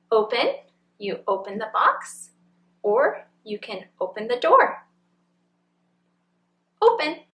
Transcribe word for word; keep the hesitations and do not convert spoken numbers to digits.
Open, you open the box, or you can open the door. Open.